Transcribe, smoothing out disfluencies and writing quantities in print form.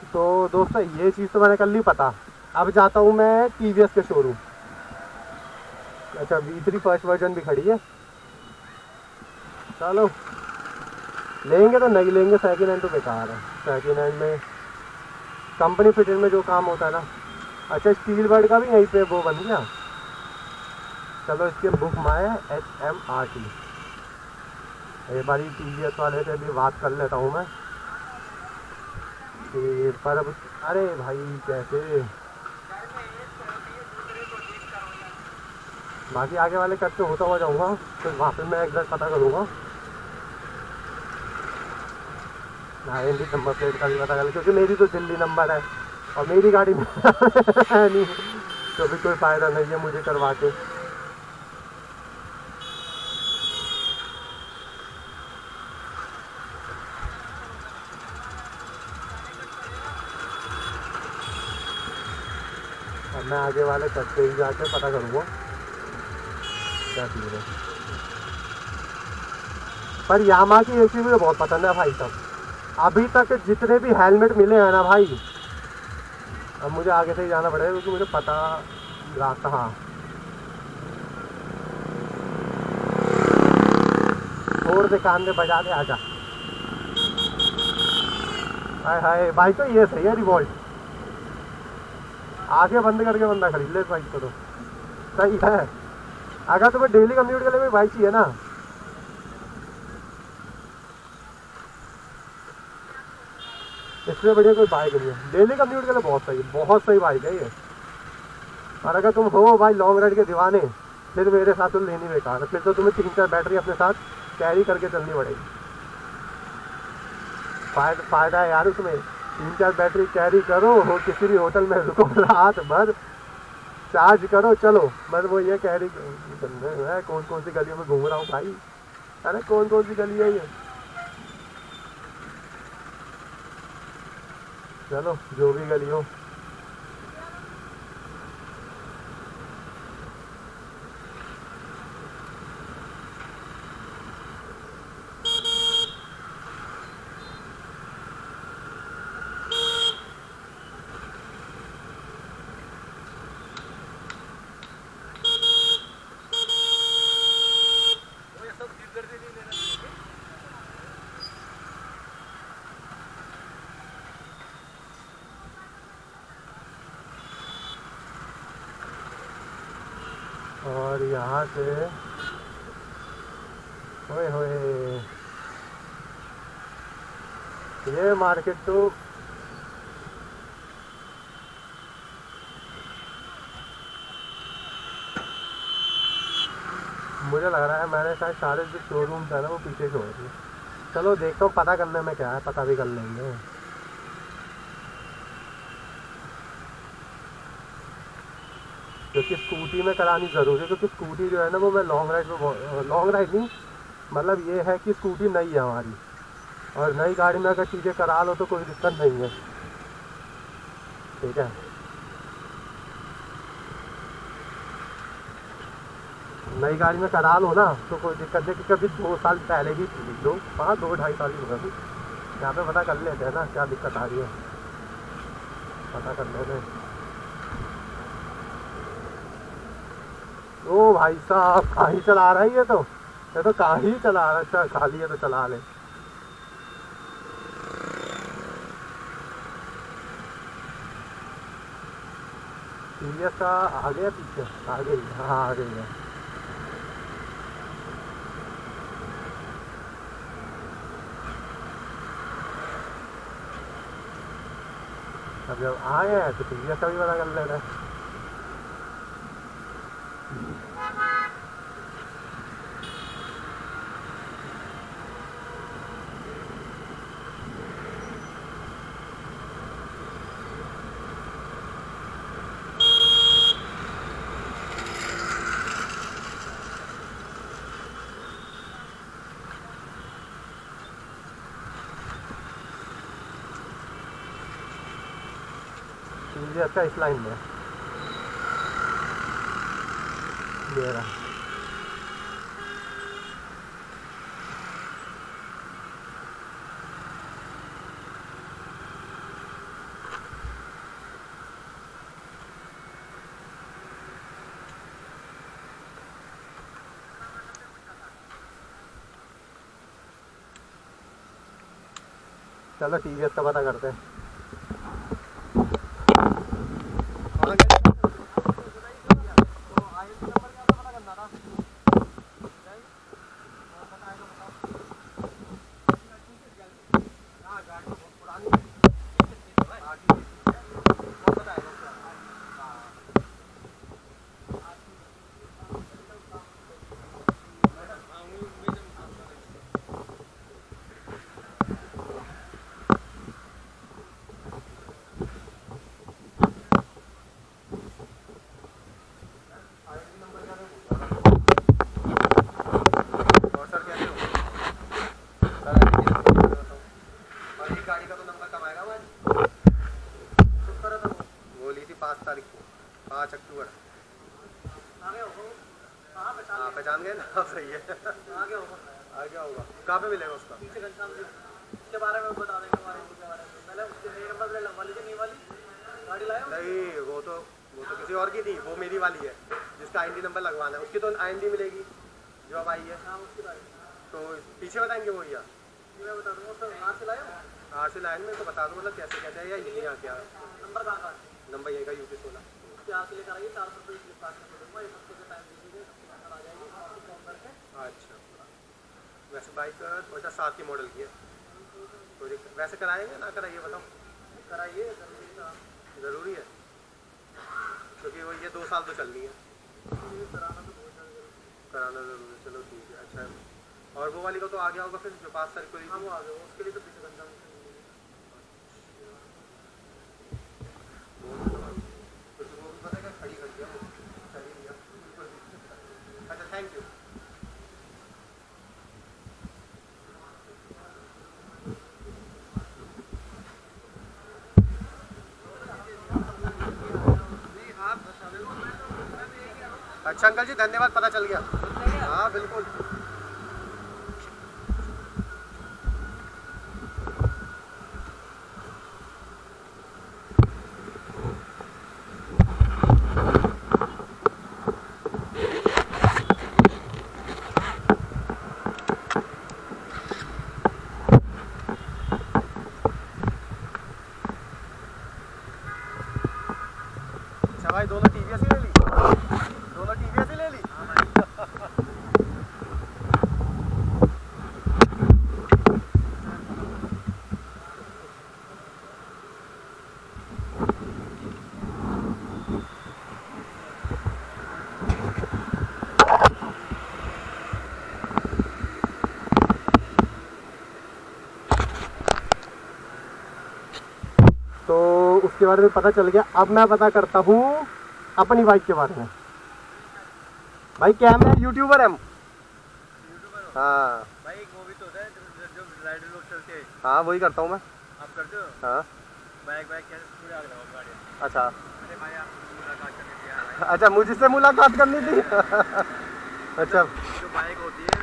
तो दोस्तों ये चीज़ तो मैंने कर ली पता। अब जाता हूँ मैं टीवीएस के शोरूम। अच्छा V3 फर्स्ट वर्जन भी खड़ी है। चलो लेंगे तो नहीं लेंगे, सेकेंड हैंड तो बेकार है। सेकेंड हैंड में कंपनी फिटेड में जो काम होता है ना। अच्छा स्टील बर्ड का भी यहीं पे वो बन गया। चलो इसके बुक माय HMRT। एक बारी टीवीएस वाले से भी बात कर लेता हूँ मैं कि पर अब अरे भाई कैसे बाकी आगे वाले कट से होता हुआ जाऊँगा, फिर वहाँ पे मैं एग्जैक्ट पता करूँगा। हिंदी नंबर प्लेट का भी पता कर, क्योंकि मेरी तो दिल्ली नंबर है और मेरी गाड़ी में है नहीं, तो भी कोई फ़ायदा नहीं है मुझे करवा के। अब मैं आगे वाले कट से ही जाके पता करूँगा क्या चीज़ है। पर यामा की एक चीज़ मुझे बहुत पसंद है भाई साहब, अभी तक जितने भी हेलमेट मिले हैं ना भाई। अब मुझे आगे से ही जाना पड़ेगा क्योंकि मुझे पता रास्ता। हाँ छोड़ दे, कान में बजा दे, आजा। हाय हाय भाई, तो ये सही है रिवॉल्ट। आगे बंद करके बंदा खरीद ले इस बाइक को तो सही है। अगर तुम्हें डेली कम्यूट के लिए भी बाइक चाहिए ना, इससे बढ़िया कोई बाइक नहीं है। डेली कम्यूट के लिए बहुत सही बाइक है ये। और अगर तुम हो भाई लॉन्ग राइड के दीवाने, फिर मेरे साथ तो लेनी बेकार है। फिर तो तुम्हें 3-4 बैटरी अपने साथ कैरी करके चलनी पड़ेगी। फ़ायदा है यार उसमें। 3-4 बैटरी कैरी करो, हो किसी भी होटल में रुको, रात भर चार्ज करो, चलो। बस वो ये कैरी मैं कौन कौन सी गलियों में घूम रहा हूँ भाई। अरे कौन कौन सी गली है ये। चलो जो भी गली हो। और यहाँ से होए होए ये मार्केट तो मुझे लग रहा है मैंने शायद सारे जो शोरूम्स है ना वो पीछे छोड़ दिए। चलो देखता हूँ पता करने में क्या है, पता भी कर लेंगे। क्योंकि स्कूटी में करानी ज़रूरी है, क्योंकि स्कूटी जो है ना वो मैं लॉन्ग राइड नहीं, मतलब ये है कि स्कूटी नई है हमारी, और नई गाड़ी में अगर चीज़ें करा लो तो कोई दिक्कत नहीं है। ठीक है, नई गाड़ी में करा लो ना तो कोई दिक्कत नहीं। क्योंकि अभी 2 साल पहले की थी, 2-2.5 साल की होगी। यहाँ पे पता कर लेते हैं ना क्या दिक्कत आ रही है, पता कर लेते हैं। ओ भाई साहब कहाँ ही चला रहा है ये तो कहाँ ही चला रहा है। अच्छा खाली है तो चला ले। सीरियस का आगे या पीछे? आगे ही, हाँ आगे ही है। अब जब आए हैं तो सीरियस का भी पता कर लेना है। सीरियस का इस लाइन में ये रहा। चलो टीवीएस का पता करते हैं। गाड़ी का तो नंबर कब आएगा? 5 तारीख को, 5 अक्टूबर। हाँ पहचान गए ना, सही है। आगे होगा कहाँ पे मिलेगा उसका? इसके बारे में बता देंगे हमारे के बारे में। पहले उसके नंबर ले लगवा लीजिए, नहीं वाली गाड़ी लाए? नहीं वो तो किसी और की थी, वो मेरी वाली है जिसका आईएनडी नंबर लगवाना है। उसकी तो आईएनडी मिलेगी जो अब आई है। हाँ उसकी गाड़ी तो पीछे बताएंगे वो या मैं बता दूँगा। तो यहाँ से लाए आर से लाइन में तो बता दो, मतलब कैसे कैसे है या यही यहाँ क्या नंबर कहाँ का? नंबर यही का यूपी 16 उसके यहाँ से लेकर आइए। 400 रुपये फ्लिपकार्ट में दूँगा। 1 हफ्ते का टाइम दीजिए, आ जाएगी आपको फोन करके। अच्छा वैसे बाइक 2007 की मॉडल की है, तो वैसे कराएंगे ना कराइए बताओ? कराइए, ज़रूरी है क्योंकि वो ये 2 साल तो चल रही है। कराना ज़रूरी है, चलो ठीक है। अच्छा और वो वाली का तो आ गया होगा फिर जो 5 तारीख को? हाँ वो आ गया, उसके लिए तो पीछे घंटा खड़ी कर दिया वो, चली गया। अच्छा थैंक यू। अच्छा अंकल जी धन्यवाद, पता चल गया। हाँ बिल्कुल। अच्छा भाई दोनों टीवीएस ही ले ली? दोनों टीवीएस ही ले ली? तो उसके बारे में पता चल गया। अब मैं पता करता हूँ अपनी बाइक के बारे में। भाई क्या है, यूट्यूबर है? हाँ भाई एक वो भी तो होता है जो राइडर लोग चलते हैं। हाँ वही करता हूँ मैं। आप करते हो? हाँ बाइक कैसे पूरे आगे लगाओ गाड़ी? अच्छा अरे भाई आप मुलाकात करनी थी यार। अच्छा मुझसे मुलाकात करनी थी। अच्छा जो बाइक होती है